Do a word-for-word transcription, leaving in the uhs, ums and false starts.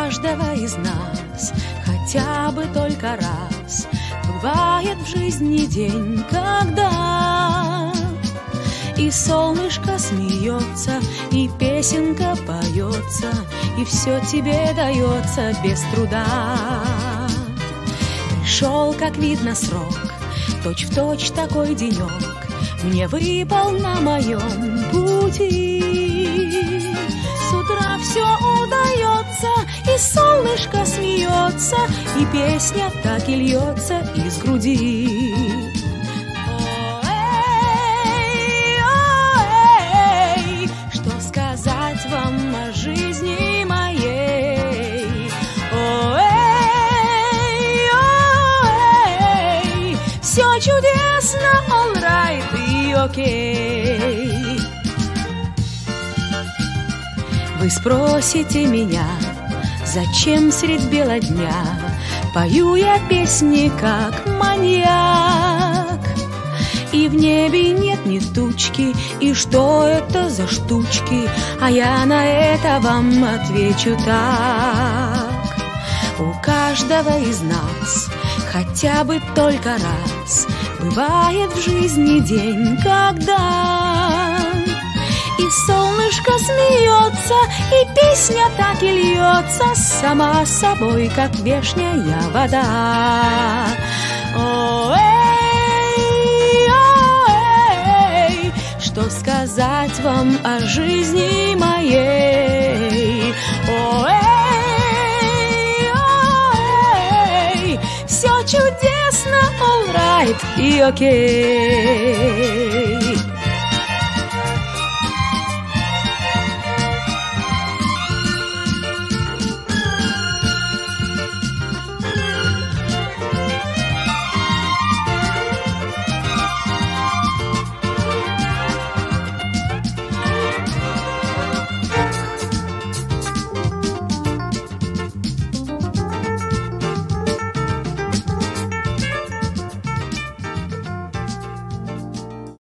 каждого из нас хотя бы только раз бывает в жизни день, когда и солнышко смеется, и песенка поется, и все тебе дается без труда. Пришел, как видно, срок, точь-в-точь такой денек мне выпал на моем пути. С утра все удается, и солнышко смеется, и песня так и льется из груди. О-эй, о-эй, что сказать вам о жизни моей? О-эй, о-эй, все чудесно, all right и окей. Вы спросите меня, зачем средь бела дня пою я песни, как маньяк? И в небе нет ни тучки, и что это за штучки? А я на это вам отвечу так. У каждого из нас хотя бы только раз бывает в жизни день, когда и солнышко смеется, и песня так и льется сама собой, как вешняя вода. О-эй, о-эй, что сказать вам о жизни моей? О-эй, о-эй, все чудесно, all right и окей.